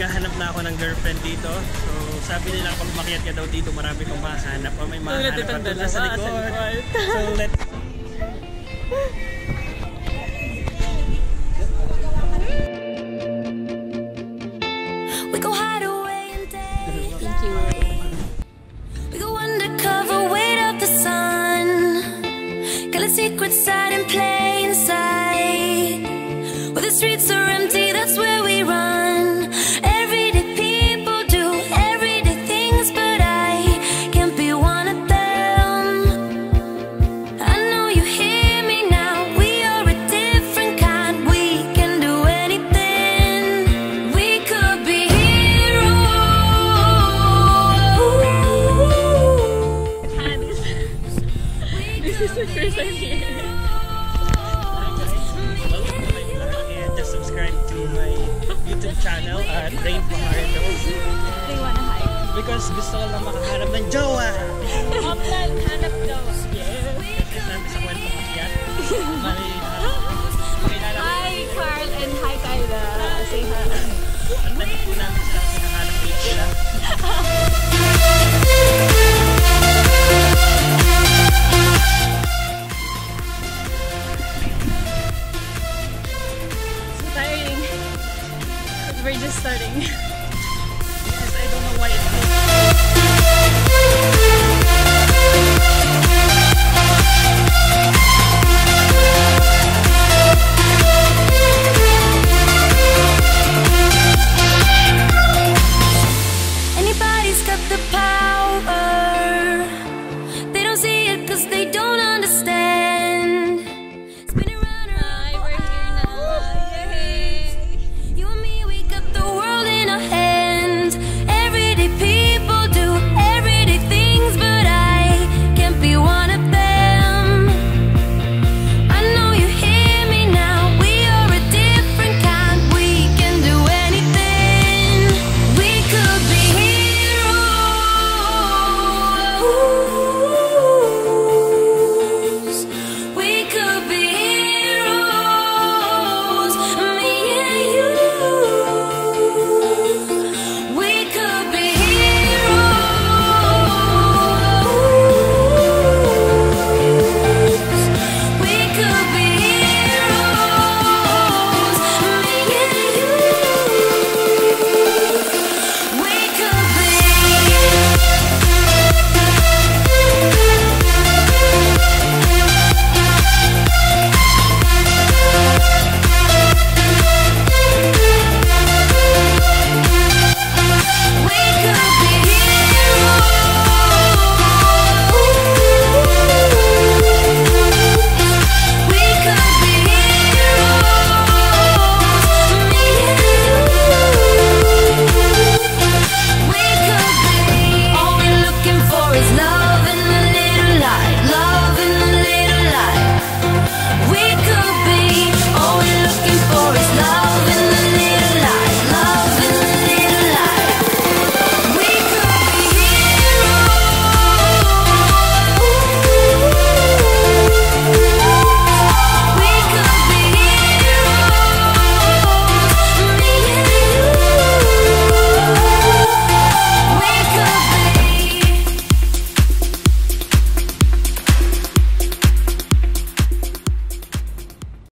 naghahanap na ako ng girlfriend dito. So sabi nila pag umakyat ka daw dito marami kang mahanap. May mahanap ka doon sa likod. So let's... We go hide away in day. Thank you. We go undercover, wait up the sun. Got a secret side in plain sight. Where the streets are empty, that's where we run. Everyday people do everyday things, but I can't be one of them. I know you hear me now. We are a different kind. We can do anything. We could be heroes. This is the first time here. Subscribe to my YouTube channel at Kaycie Lyn Fajardo. They wanna hide. Because gusto ko lang makahanap ng jowa. Hanap